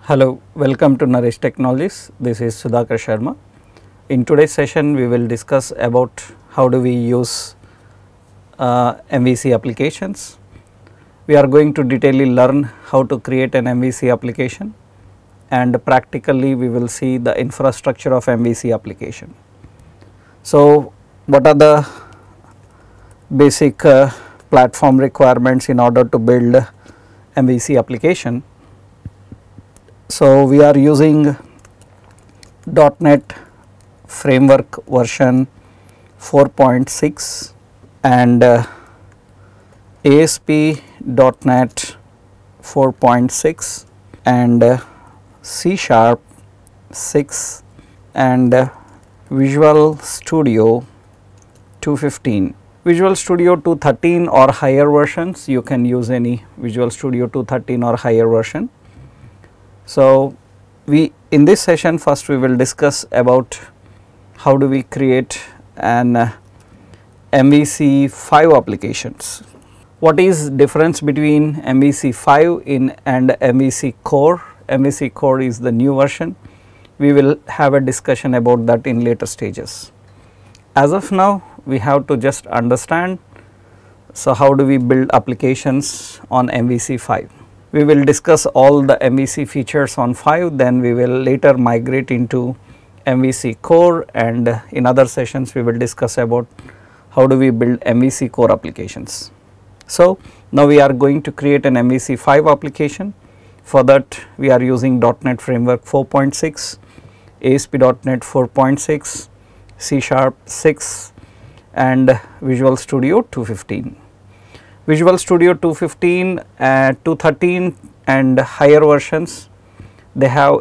Hello, welcome to Naresh Technologies. This is Sudhakar Sharma. In today's session, we will discuss about how do we use MVC applications. We are going to detailedly learn how to create an MVC application, and practically we will see the infrastructure of MVC application. So, what are the basic platform requirements in order to build MVC application? So, we are using .NET framework version 4.6 and ASP.NET 4.6 and C# 6 and Visual Studio 215. Visual Studio 213 or higher versions, you can use any Visual Studio 213 or higher version. So, in this session first we will discuss about how do we create an MVC 5 applications. What is difference between MVC 5 and MVC Core? MVC Core is the new version. We will have a discussion about that in later stages. As of now, we have to just understand, so how do we build applications on MVC 5? We will discuss all the MVC features on 5, then we will later migrate into MVC Core, and in other sessions we will discuss about how do we build MVC Core applications. So, now we are going to create an MVC 5 application. For that we are using .NET Framework 4.6, ASP.NET 4.6, C# 6 and Visual Studio 215. Visual Studio 215, 213 and higher versions, they have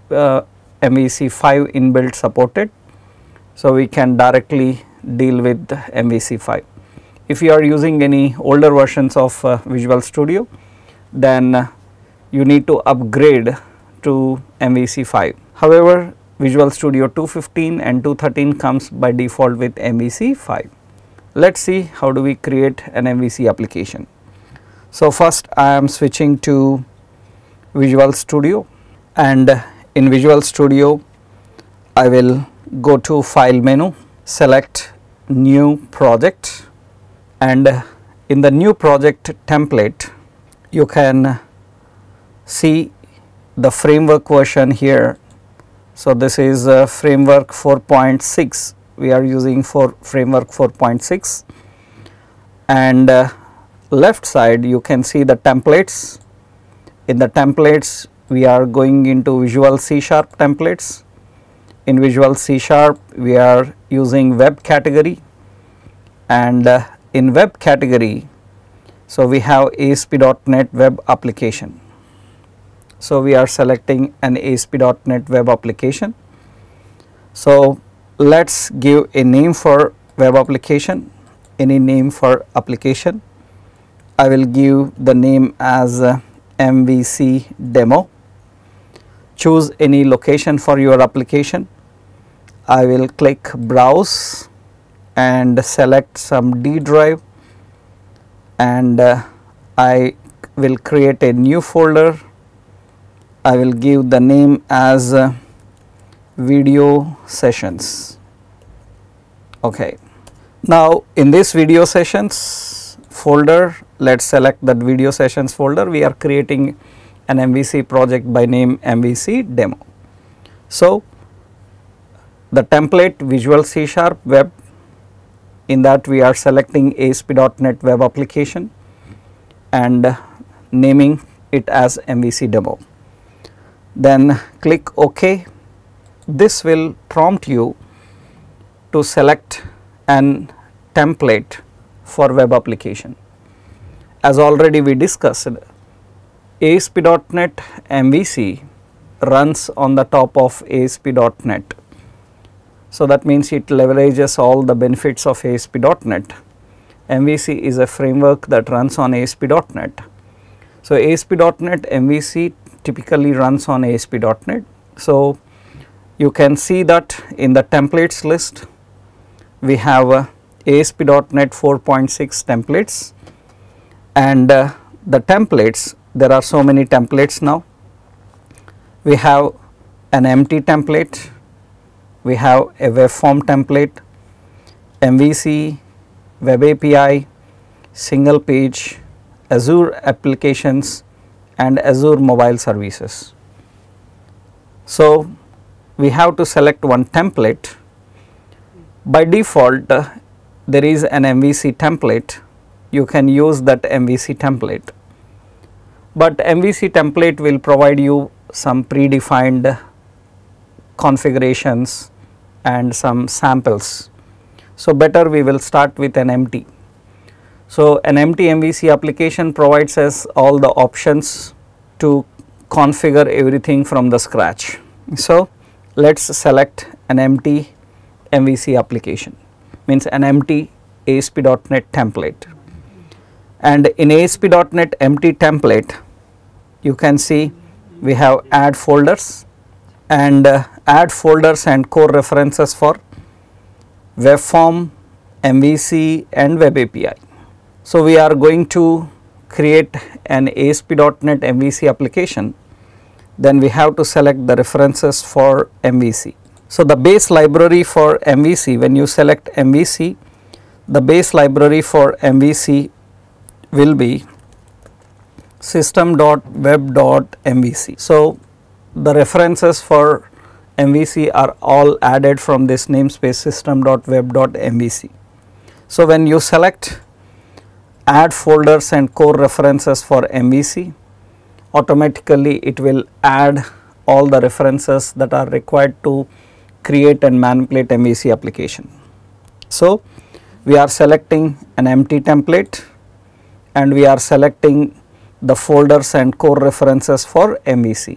MVC 5 inbuilt supported. So, we can directly deal with MVC 5. If you are using any older versions of Visual Studio, then you need to upgrade to MVC 5. However, Visual Studio 215 and 213 comes by default with MVC 5. Let us see how do we create an MVC application. So, first I am switching to Visual Studio, and in Visual Studio I will go to File menu, select New Project, and in the New Project template you can see the framework version here. So, this is framework 4.6. we are using for framework 4.6, and left side you can see the templates. In the templates we are going into Visual C# templates. In Visual C# we are using web category, and in web category, so we have ASP.NET web application. So, we are selecting an ASP.NET web application. So, let us give a name for web application, any name for application. I will give the name as MVC demo. Choose any location for your application. I will click browse and select some D drive, and I will create a new folder. I will give the name as video sessions. Okay. Now, in this video sessions folder, let us select that video sessions folder. We are creating an MVC project by name MVC demo. So, the template Visual C# web, in that we are selecting ASP.NET web application and naming it as MVC demo. Then click OK. This will prompt you to select an template for web application. As already we discussed, ASP.NET MVC runs on the top of ASP.NET. So, that means it leverages all the benefits of ASP.NET. MVC is a framework that runs on ASP.NET. So, ASP.NET MVC typically runs on ASP.NET. So, you can see that in the templates list we have ASP.NET 4.6 templates, and the templates, there are so many templates now. We have an empty template, we have a web form template, MVC, web API, single page, Azure applications and Azure mobile services. So, we have to select one template. By default, there is an MVC template. You can use that MVC template, but MVC template will provide you some predefined configurations and some samples. So, better we will start with an empty. So, an empty MVC application provides us all the options to configure everything from the scratch. So, let us select an empty MVC application, means an empty ASP.NET template. And in ASP.NET empty template, you can see we have add folders and core references for web form, MVC and web API. So, we are going to create an ASP.NET MVC application, then we have to select the references for MVC. So, the base library for MVC, when you select MVC, the base library for MVC will be system.web.mvc. So, the references for MVC are all added from this namespace system.web.mvc. So, when you select add folders and core references for MVC, automatically it will add all the references that are required to create and manipulate MVC application. So, we are selecting an empty template and we are selecting the folders and core references for MVC,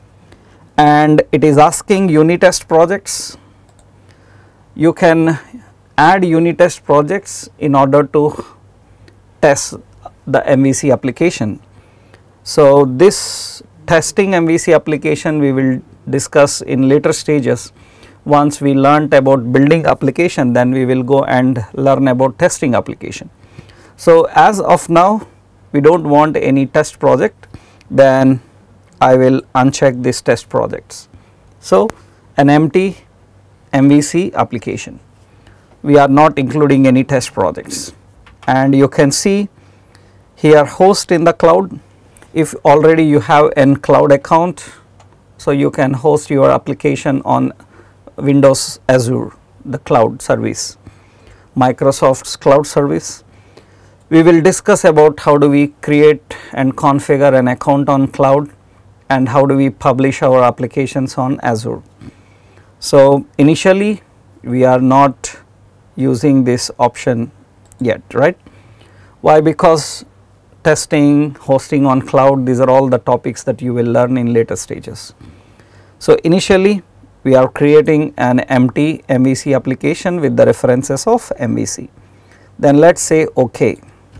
and it is asking unit test projects. You can add unit test projects in order to test the MVC application. So, this testing MVC application we will discuss in later stages. Once we learnt about building application, then we will go and learn about testing application. So, as of now we do not want any test project, then I will uncheck this test projects. So, an empty MVC application, we are not including any test projects, and you can see here host in the cloud. If already you have an cloud account, so you can host your application on Windows Azure, the cloud service, Microsoft's cloud service. We will discuss about how do we create and configure an account on cloud and how do we publish our applications on Azure. So, initially we are not using this option yet, right? Why? Because testing, hosting on cloud, these are all the topics that you will learn in later stages. So, initially we are creating an empty MVC application with the references of MVC. Then let us say OK.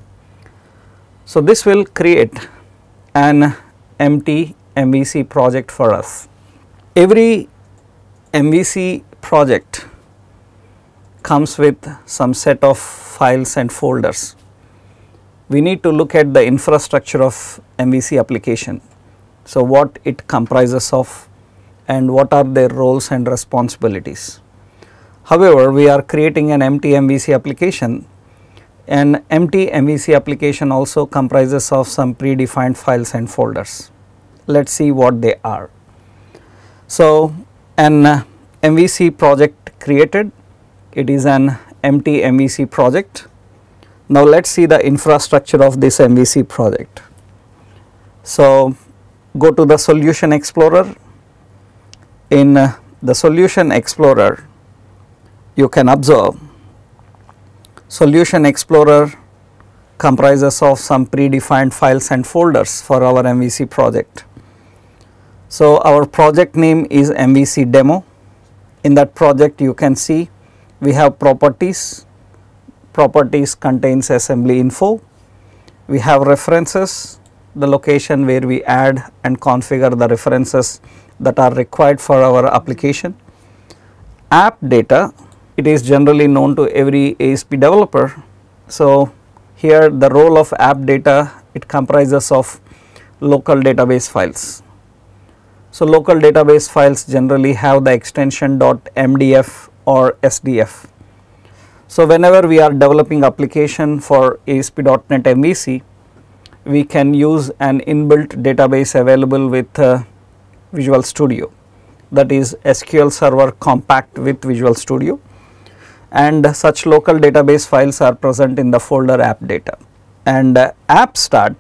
So, this will create an empty MVC project for us. Every MVC project comes with some set of files and folders. We need to look at the infrastructure of MVC application. So, what it comprises of and what are their roles and responsibilities. However, we are creating an empty MVC application. An empty MVC application also comprises of some predefined files and folders. Let us see what they are. So, an MVC project created, it is an empty MVC project. Now, let us see the infrastructure of this MVC project. So, go to the Solution Explorer. In the Solution Explorer, you can observe Solution Explorer comprises of some predefined files and folders for our MVC project. So, our project name is MVC demo. In that project you can see we have properties. Properties contains assembly info. We have references, the location where we add and configure the references that are required for our application. App data, it is generally known to every ASP developer. So, here the role of app data, it comprises of local database files. So, local database files generally have the extension .mdf or SDF. So, whenever we are developing application for ASP.NET MVC, we can use an inbuilt database available with Visual Studio, that is SQL Server Compact with Visual Studio, and such local database files are present in the folder app data. And AppStart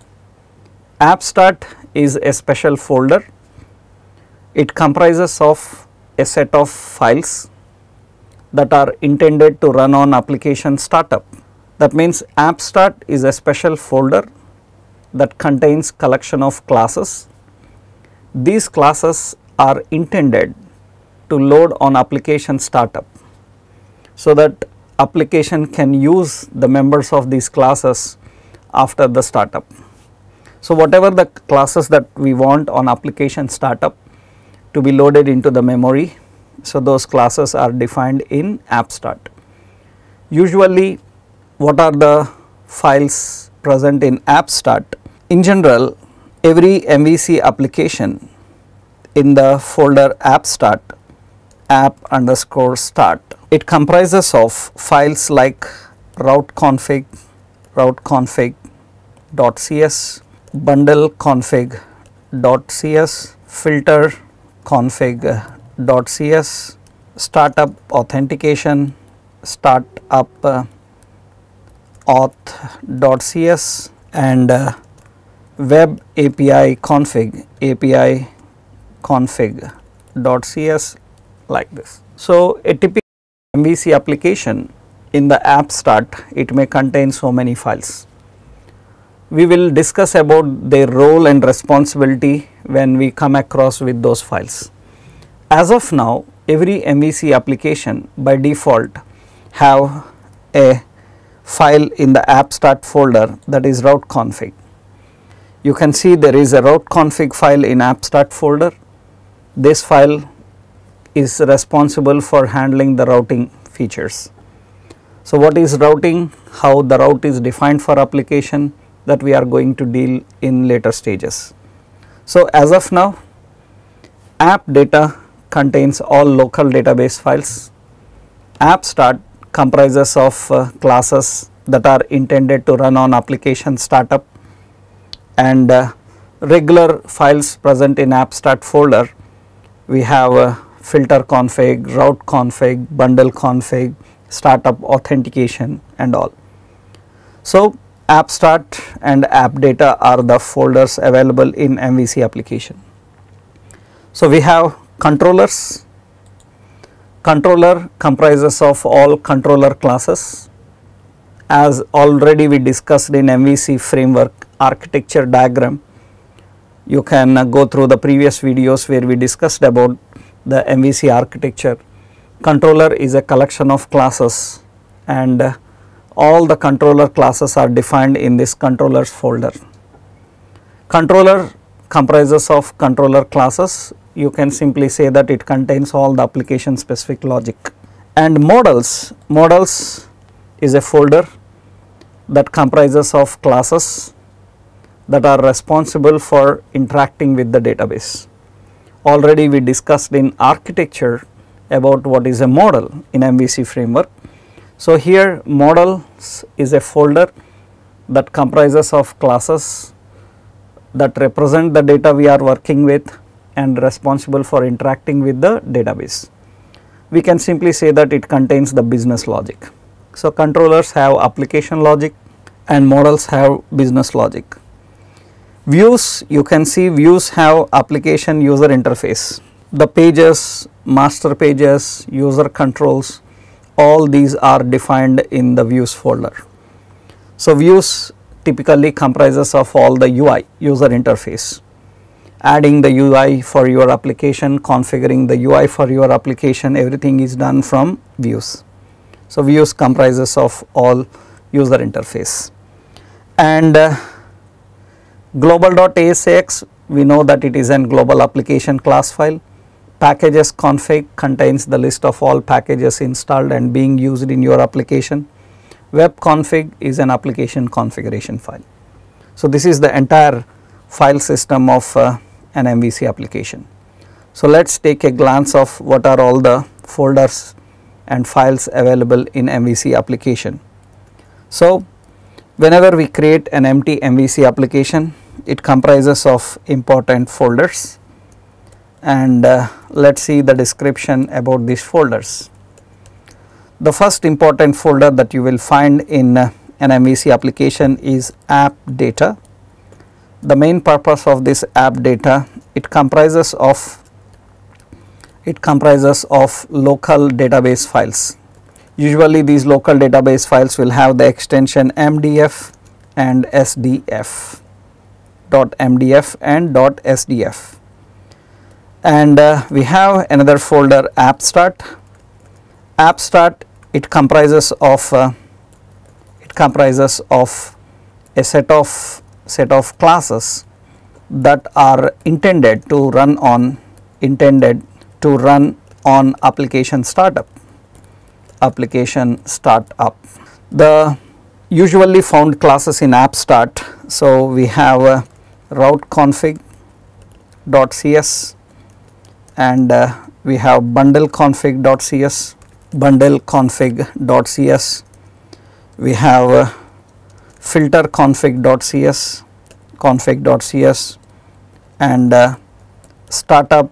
is a special folder. It comprises of a set of files that are intended to run on application startup. That means AppStart is a special folder that contains collection of classes. These classes are intended to load on application startup, so that application can use the members of these classes after the startup. So, whatever the classes that we want on application startup to be loaded into the memory, so those classes are defined in AppStart. Usually, what are the files present in AppStart? In general, every MVC application in the folder AppStart, app_start, it comprises of files like routeconfig.cs, bundleconfig.cs, filterconfig.cs, startup authentication, startup auth.cs, and web API config.cs, like this. So, a typical MVC application in the AppStart, it may contain so many files. We will discuss about their role and responsibility when we come across with those files. As of now, every MVC application by default have a file in the AppStart folder, that is route config. You can see there is a route config file in AppStart folder. This file is responsible for handling the routing features. So, what is routing, how the route is defined for application, that we are going to deal in later stages. So, as of now, app data contains all local database files. AppStart comprises of classes that are intended to run on application startup, and regular files present in AppStart folder. We have filter config, route config, bundle config, startup authentication, and all. So, AppStart and app data are the folders available in MVC application. So, we have controllers. Controller comprises of all controller classes. As already we discussed in MVC framework architecture diagram, you can go through the previous videos where we discussed about the MVC architecture. Controller is a collection of classes, and all the controller classes are defined in this controllers folder. Controller comprises of controller classes. You can simply say that it contains all the application specific logic. And models is a folder that comprises of classes that are responsible for interacting with the database. Already we discussed in architecture about what is a model in MVC framework. So, here models is a folder that comprises of classes that represent the data we are working with and responsible for interacting with the database. We can simply say that it contains the business logic. So, controllers have application logic and models have business logic. Views, you can see views have application user interface. The pages, master pages, user controls, all these are defined in the views folder. So, views typically comprises of all the UI, user interface. Adding the UI for your application, configuring the UI for your application, everything is done from views. So, views comprises of all user interface. And global.asx, we know that it is an global application class file. Packages config contains the list of all packages installed and being used in your application. Web config is an application configuration file. So, this is the entire file system of an MVC application. So, let us take a glance of what are all the folders and files available in MVC application. So, whenever we create an empty MVC application, it comprises of important folders, and let us see the description about these folders. The first important folder that you will find in an MVC application is app data. The main purpose of this app data, it comprises of local database files. Usually these local database files will have the extension MDF and SDF, .mdf and .sdf. And we have another folder AppStart. AppStart, it comprises of a set of classes that are intended to run on application startup. The usually found classes in AppStart. So, we have routeconfig.cs, and we have bundleconfig.cs, we have filterconfig.cs, and startup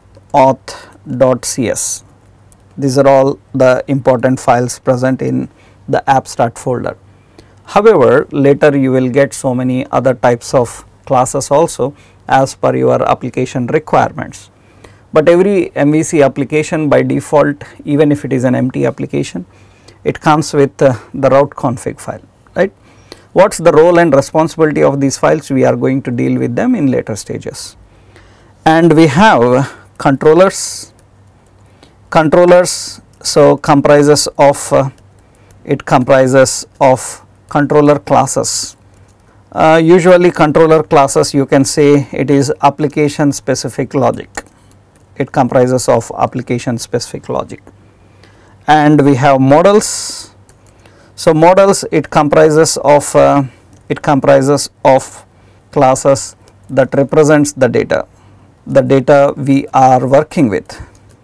auth.cs. These are all the important files present in the AppStart folder. However, later you will get so many other types of classes also as per your application requirements. But every MVC application by default, even if it is an empty application, it comes with the route config file, right. What is the role and responsibility of these files? We are going to deal with them in later stages. And we have controllers. So comprises of controller classes. Usually controller classes, you can say it is application specific logic. It comprises of application specific logic. And we have models. So models, it comprises of classes that represents the data we are working with.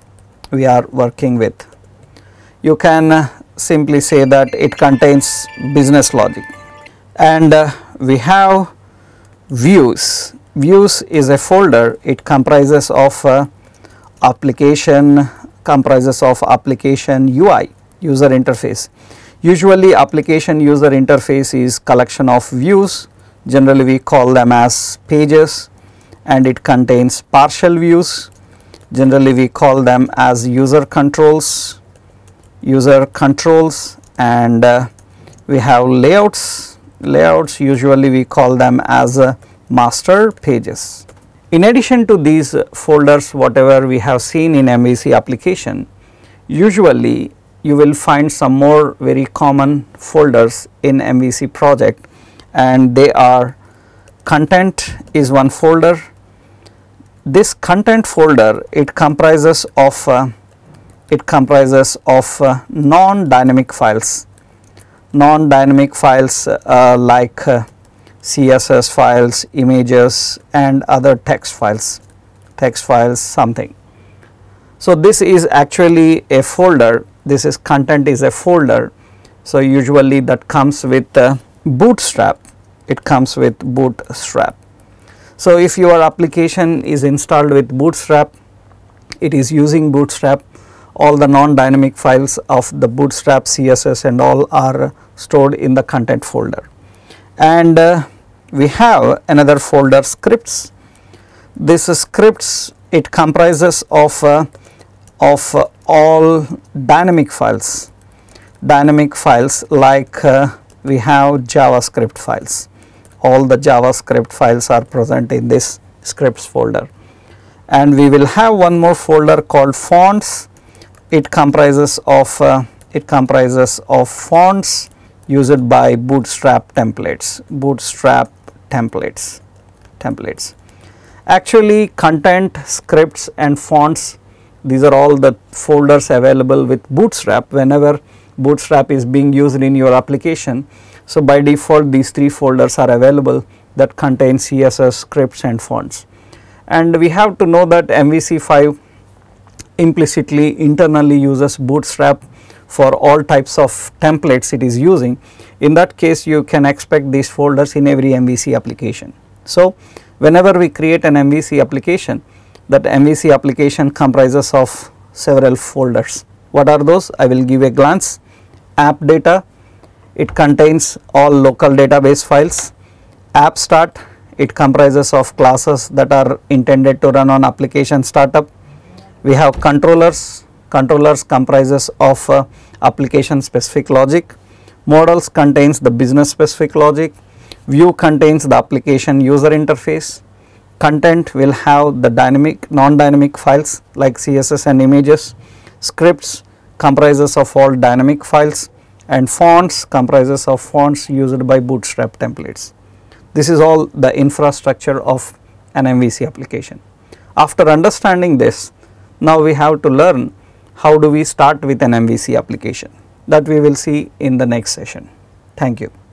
You can simply say that it contains business logic. And we have views. Views is a folder. It comprises of application UI, user interface. Usually application user interface is collection of views. Generally we call them as pages, and it contains partial views. Generally we call them as user controls, and we have layouts. Usually we call them as master pages. In addition to these folders, whatever we have seen in MVC application, usually you will find some more very common folders in MVC project, and they are content is one folder. This content folder, it comprises of non-dynamic files. Non-dynamic files like CSS files, images, and other text files something. So this is actually a folder. This is content is a folder. So usually that comes with Bootstrap. It comes with Bootstrap. So if your application is installed with Bootstrap, it is using Bootstrap, all the non-dynamic files of the Bootstrap, CSS and all are stored in the content folder. And we have another folder, scripts. This scripts, it comprises of all dynamic files like we have JavaScript files. All the JavaScript files are present in this scripts folder. And we will have one more folder called fonts. It comprises of fonts used by Bootstrap templates. Actually, content, scripts and fonts, these are all the folders available with Bootstrap whenever Bootstrap is being used in your application. So by default these three folders are available that contain CSS, scripts and fonts. and we have to know that MVC5 implicitly internally uses Bootstrap for all types of templates it is using. In that case, you can expect these folders in every MVC application. So, whenever we create an MVC application, that MVC application comprises of several folders. What are those? I will give a glance. App data, it contains all local database files. App start, it comprises of classes that are intended to run on application startup. We have controllers. Controllers comprises of application specific logic. Models contains the business specific logic. View contains the application user interface. Content will have the dynamic, non-dynamic files like CSS and images. Scripts comprises of all dynamic files, and fonts comprises of fonts used by Bootstrap templates. This is all the infrastructure of an MVC application. After understanding this, now we have to learn how do we start with an MVC application. That we will see in the next session. Thank you.